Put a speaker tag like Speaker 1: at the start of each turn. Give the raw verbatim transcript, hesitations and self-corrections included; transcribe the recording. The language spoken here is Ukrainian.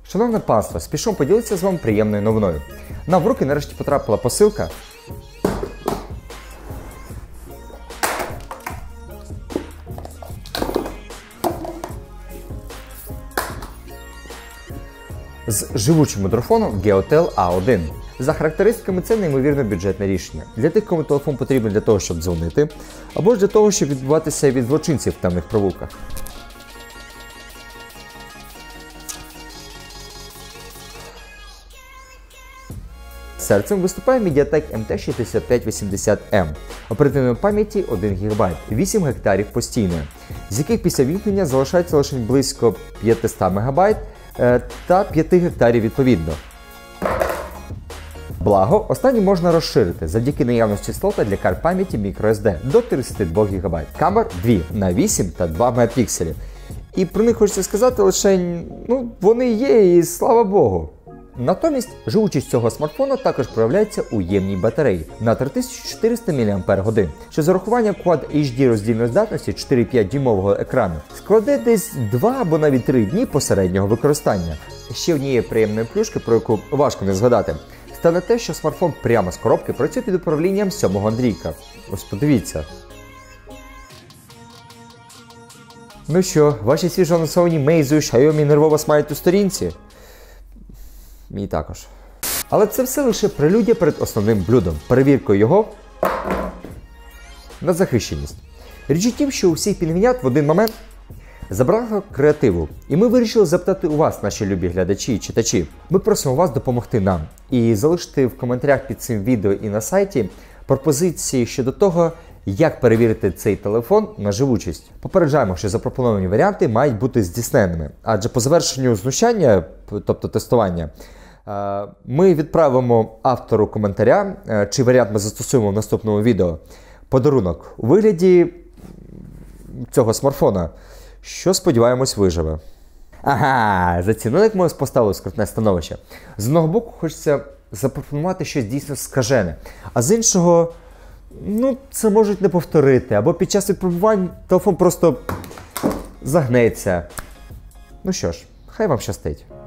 Speaker 1: Шановне панство, спішу поділитися з вами приємною новиною. Нам в руки нарешті потрапила посилка з живучим мікрофоном Geotel а один. За характеристиками це неймовірно бюджетне рішення. Для тих, кому телефон потрібен для того, щоб дзвонити, або ж для того, щоб відбуватися від злочинців в темних провулках. Серцем виступає Mediatek ем те шістдесят п'ять вісімдесят ем, оперативної пам'яті один гігабайт, вісім гектарів постійної, з яких після вімкнення залишається лише близько п'ятсот мегабайт е, та п'ять гектарів відповідно. Благо, останні можна розширити завдяки наявності слота для карт пам'яті microSD до тридцяти двох гігабайт. Камер дві на вісім та два мегапікселі. І про них хочеться сказати лише, ну, вони є і слава Богу. Натомість, живучість цього смартфона також проявляється у ємній батареї на три тисячі чотириста мАч, що з урахуванням Quad ейч ді роздільної здатності чотири цілих п'ять дюймового екрану складе десь два або навіть три дні посереднього використання. Ще однією приємною плюшки, про яку важко не згадати, стане те, що смартфон прямо з коробки працює під управлінням сьомого Андрійка. Ось подивіться. Ну що, ваші свіжо анонсовані Meizu і Xiaomi нервово смають у сторінці? Мій також. Але це все лише прелюдія перед основним блюдом, перевіркою його на захищеність. Річ у тім, що у всіх пінгвінят в один момент забракло креативу. І ми вирішили запитати у вас, наші любі глядачі і читачі. Ми просимо вас допомогти нам і залишити в коментарях під цим відео і на сайті пропозиції щодо того, як перевірити цей телефон на живучість. Попереджаємо, що запропоновані варіанти мають бути здійсненними, адже по завершенню знущання, тобто тестування, ми відправимо автору коментаря, чий варіант ми застосуємо в наступному відео, подарунок у вигляді цього смартфона, що, сподіваємось, виживе. Ага, за цінник ми ось поставили скрутне становище. З одного боку хочеться запропонувати щось дійсно скажене, а з іншого, ну, це можуть не повторити, або під час випробувань телефон просто загнеться. Ну що ж, хай вам щастить.